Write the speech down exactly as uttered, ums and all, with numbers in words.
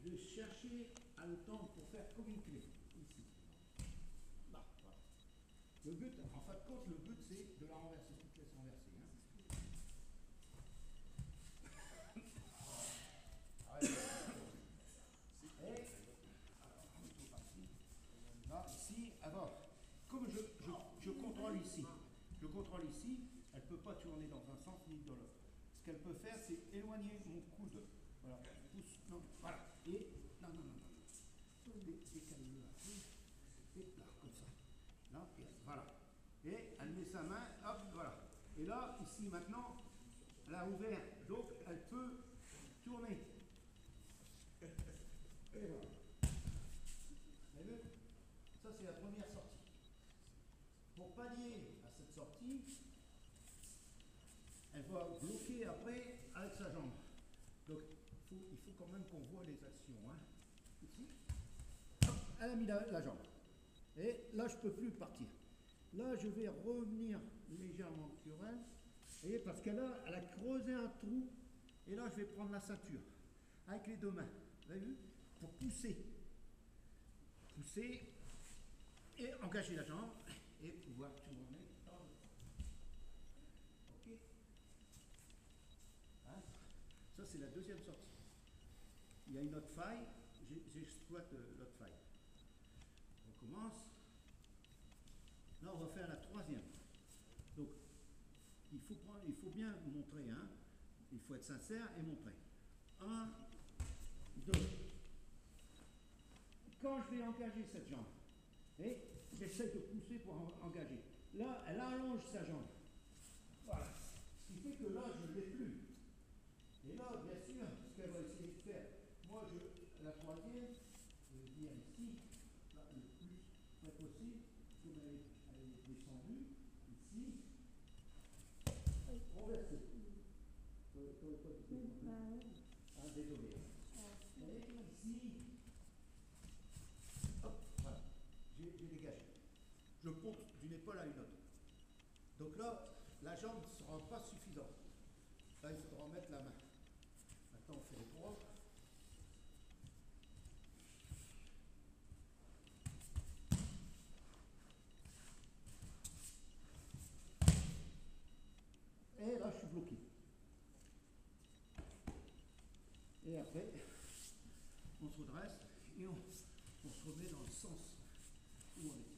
de chercher à le tendre pour faire comme une clé, ici. Là, voilà. Le but, en fin de compte, le but c'est de la renverser, tu te laisses renverser. Hein. Et, alors, là, ici, alors, comme je, je, je contrôle ici, je contrôle ici, elle ne peut pas tourner dans un sens ni dans l'autre. Ce qu'elle peut faire, c'est éloigner mon coude. Voilà, pousse, non, voilà. Et, non, non, non, non. Décale-le un peu. Et là, comme ça. Là, et voilà. Et elle met sa main, hop, voilà. Et là, ici, maintenant, elle a ouvert, donc elle peut tourner. Et voilà. Vous avez vu? Ça, c'est la première sortie. Pour pallier à cette sortie, elle va bloquer après avec sa jambe. Donc, faut, il faut quand même qu'on voit les actions. Hein. Ici, hop, elle a mis la, la jambe. Et là, je ne peux plus partir. Là, je vais revenir légèrement sur elle. Vous voyez, parce qu'elle a, elle a creusé un trou. Et là, je vais prendre la ceinture avec les deux mains. Vous avez vu? Pour pousser. Pousser et engager la jambe et pouvoir tourner dans le fond. Ok? Hein? Ça, c'est la deuxième sortie. Il y a une autre faille. J'exploite l'autre faille. On commence. Là, on va faire la troisième. Donc, il faut, prendre, il faut bien montrer. Hein? Il faut être sincère et montrer. Un, deux. Quand je vais engager cette jambe, et j'essaie de pousser pour en engager. Là, elle allonge sa jambe. Voilà. Ce qui fait que là, je ne l'ai plus. Et là, bien sûr, ce qu'elle va essayer de faire, moi, je, la troisième, je vais dire ici, là, le plus près possible, comme elle est, elle est descendue, ici, renversée. Ah, désolé. Et ici, hop, voilà, j'ai dégagé. Je monte d'une épaule à une autre. Donc là, la jambe ne sera pas suffisante. Là, il faudra mettre la main. Maintenant, on fait les trois. Et là, je suis bloqué. Et après, on se redresse et on, on se remet dans le sens où on est.